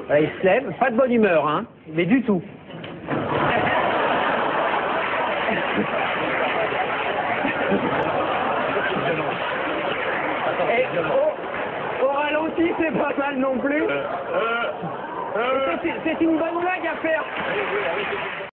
Voilà, il se lève, pas de bonne humeur, hein, mais du tout. Et au ralenti, c'est pas mal non plus. C'est une bonne blague à faire.